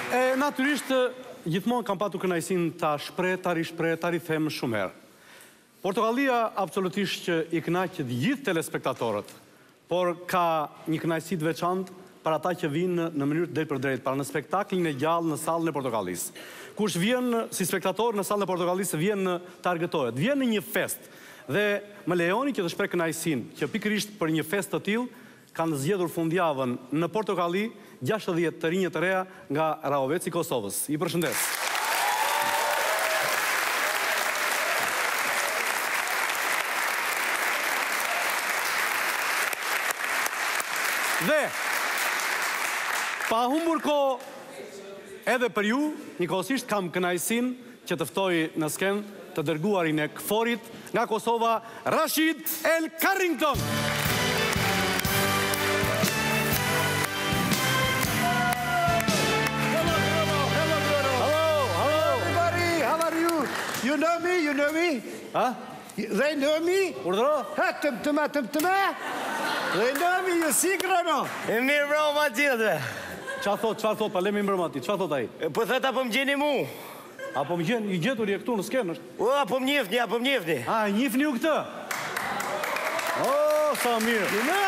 Natyrisht, gjithmonë kam patur kënaqësinë ta shpreh, them shumë herë. Portokallia absolutisht që i kënaq gjithë telespektatorët, por ka një kënaqësi të veçantë për ata që vinë në mënyrë drejt për drejt, para në spektaklin e gjallë në sallën e Portokallisë. Kush vjen si spektator në sallën e Portokallisë vjen të argëtohet, vjen në një fest dhe më lejoni që të shpreh kënaqësinë që pikërisht për një fest të tillë kanë zgjedhur fundjavën në Portokalli 60 të rinjë të reja nga Rahoveci i Kosovës. I përshëndes. Dhe pa humbur kohë edhe për ju, njëkohësisht kam kënaqësinë që të ftoj në skenë të dërguarin e KFOR-it nga Kosova, Rashid El Carrington. You know me? Huh? They know me? Urdhëro? Tëma. They know me, you see, Grono? E mirë broma tjetëve. Çfarë thot, pa lemi mbrëmati, çfarë thot ai? Po thët apo më gjeni mu? Apo më gjen, i gjetur je këtu në skenë është? O, apo më njefni. A, njifni ju këtë? O, sa mirë.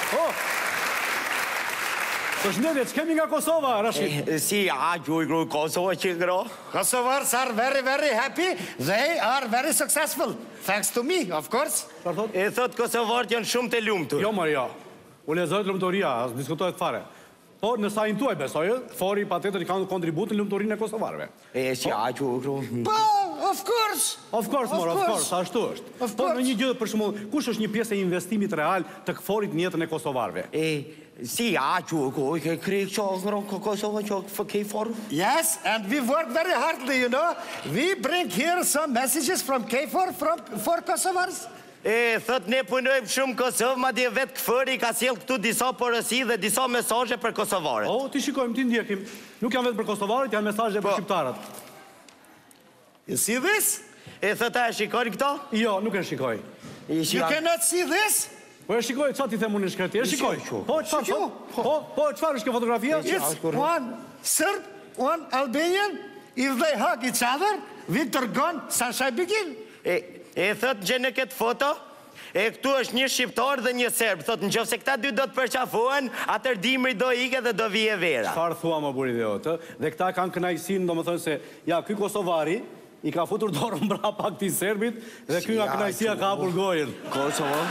Përshëndetje, ç'kemi nga Kosova, Rashid? Si, gjoj gru Kosova që gro? Kosovars are very, very happy. They are very successful. Thanks to me, of course. Çfarë thot? E thot Kosovarët janë shumë të lumtur. Jo, Maria. U lexoj lumturia, as diskutohet fare. Po, në sa tuaj besoj, KFOR-i patjetër i kanë kontributin në lumturinë e kosovarëve. E si gjoj gru. Po, of course. Of course, ashtu është. Po, në një gjë për shembull, kush është një pjesë e investimit real të KFOR-it në jetën e kosovarëve? Si, gjoj gru, ke krejt që Kosova që KFOR? Yes, and we work very hardly, you know. We bring here some messages from KFOR for Kosovars. Thot ne punojmë shumë Kosovë, ma dje vetë KFOR-i ka sjell këtu disa porosi dhe disa mesazhe për kosovarët. O, ti shikojmë, ti ndjekim. Nuk janë vetë për kosovarët, janë mesazhe për shqiptarët. You see this? Thot a e shikoni këto? Jo, nuk e shikoj. You cannot see this? Po e shikoj, çfarë ti them unë në shkretje? E shikoj. Po, çfarë është kjo fotografia? It's one Serb, one Albanian. If they hug each other, winter gone, sunshine begin. Thot gjë në këtë foto, këtu është një shqiptar dhe një serb. Thot nëse këta dy do të përqafohen, atër dimri do ike dhe do vije vera. Çfarë thua më buri dhe otë? Dhe këta kanë kënaqësinë, domethënë se ja ky kosovari i ka futur dorën mbrapa këtij serbit dhe ky nga kënaqësia ka hapur gojën. Kosovo.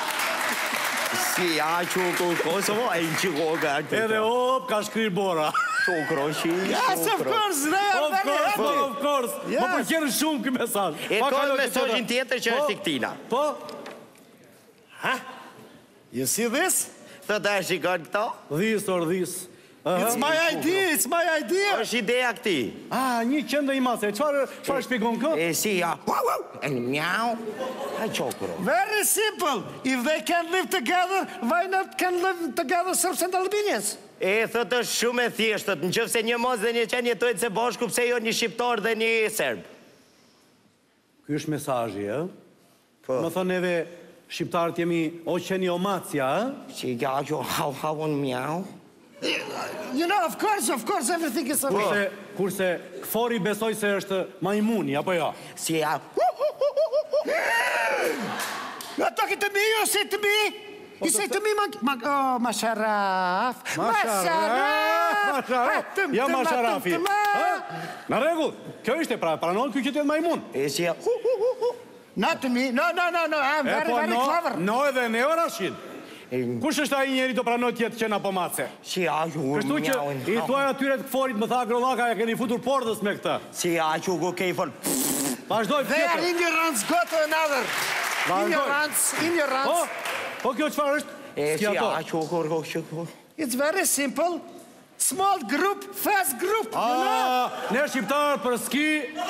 Si Kosovo ai çikoga. Edhe ka shkrir bora. Yes, of course, they are very happy. Of course. Më pëlqen shumë ky mesazh. Ka mesazhin tjetër që është i këtina. Po. You see this? Thot a shikon këto? Dhis. It's my idea. Është ideja këti. Një qendër i mase. Çfarë shpjegon kë? Si miau. Very simple. If they can live together, why not can live together Serbs and Albanians? Thot është shumë e thjeshtë, nëse një mos dhe një qenë jetojnë së bashku, pse jo një shqiptar dhe një serb? Ky është mesazhi, ë? Po. Më thonë neve shqiptarët jemi o qeni o macja, ë? Si havon miau. You know, of course, everything is okay. Kurse KFOR-i besoj se është majmuni, apo jo? Si You're talking to me, you say to me? You say to me, Masharaf. Ja, Masharafi. Në rregull, kjo ishte pranon ky qytet majmun. Si Not to me, no, I'm very clever. No, edhe ne o Rashid. Kush është ai njeri do pranoj të jetë qen apo mace? Si Kështu që i thuaj atyre të KFOR-it më tha grollaka ja keni futur pordës me këtë. Si KFOR. Vazhdoj They are ignorants, go to another. Ignorants. Po kjo çfarë është? It's very simple. Small group, fast group. Ne shqiptarët për ski.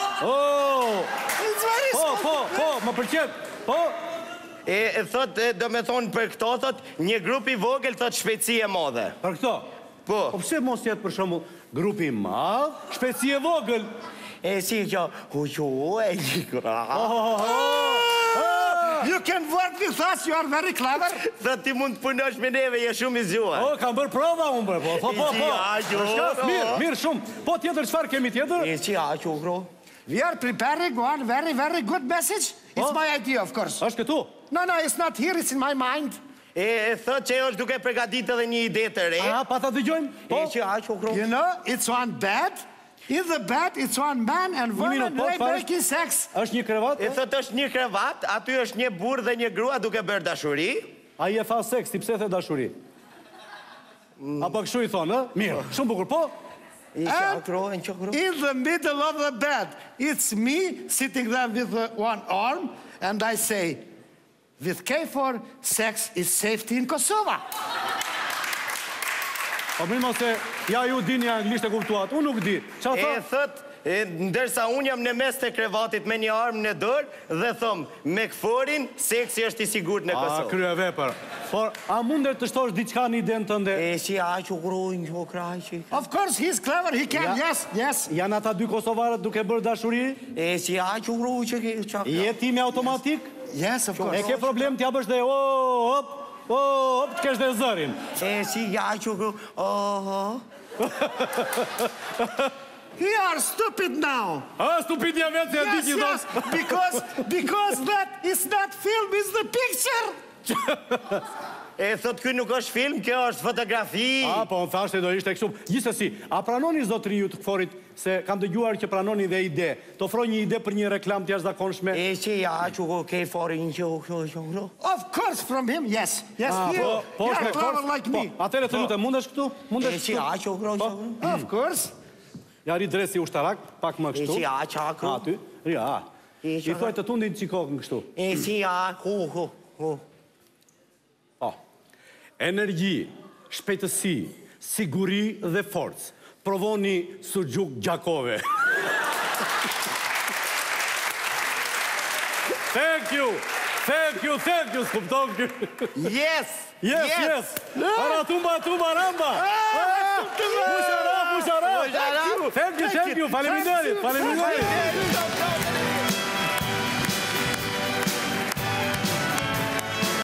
It's very simple. Po, më pëlqen. Po. Thot, do me thonë për këto, thot, një grup i vogël, thot, shpejtësi e madhe. Për këto? Po. Po pse mos jetë për shembull grupi i madh, shpejtësi e vogël? Si kjo, një gra. You can work with us, you are very clever. Thot ti mund të punosh me neve, je shumë i zgjuar. O, kam bërë prova unë bërë, po. Mirë, shumë. Po tjetër, çfarë kemi tjetër? E që aqo, bro. We are preparing one very, very good message. It's my idea, of course. Është këtu? No, it's not here, it's in my mind. E thot që është duke përgatitur edhe një ide të re. A, pa ta dëgjojmë? Po. E që aqo, bro. You know, it's one bed. In the bed, it's one man and woman making sex. Është një krevat? E thot është një krevat, aty është një burrë dhe një grua duke bërë dashuri. Ai e tha seks, ti pse the dashuri? Apo kështu i thonë, ë? Mirë, shumë bukur, po? E që aqo, In the middle of the bed, it's me sitting there with one arm, and I say, with K4, sex is safety in Kosovo. Po mirë mos e, ja ju dini anglisht e kuptuat, unë nuk di. Qa tha? E thot, ndërsa unë jam në mes të krevatit me një armë në dorë dhe thom, me këforin, seksi është i sigurt në A, Kosovë. krye vepër. Por, a mundet të shtosh diçka në iden tënde? E si aqo grojnë që krajqi. Of course, he's clever, he can, Ja. yes. Janë ata dy kosovarët duke bërë dashuri? E si aqo grojnë që ke qaka. Jetimi automatik? Yes, of E course. ke problem t'ja bësh dhe hop, të kesh dhe zërin. E si aqo grojnë, oho. You are stupid now. A, stupidja vetë se e di që Yes, because that is not film, it's the picture. E thot ky nuk është film, kjo është fotografi. A, po, në thashtë e do ishte kështu. Gjithsesi, a pranoni zotëri ju të këforit se kam dëgjuar që pranoni dhe ide. Të ofroj një ide për një reklam të jashtëzakonshme. E si aqo ke forin që kjo. Of course, from him, yes. Yes, you are clever like me. Atere të lutem, mundesh këtu? E si aqo grojnë. Of course. Ja ri dresi ushtarak, pak më E kështu. si aqo. Aty, ria. I thuaj të tundin qikokën kështu. E si aqo. Po. Energji, shpejtësi, siguri dhe forcë. Provoni Suxhuk Gjakove. Thank you, s'kupton kë. Yes. Yes. Ara tumba, ramba. Pushara. Thank you, faleminderit.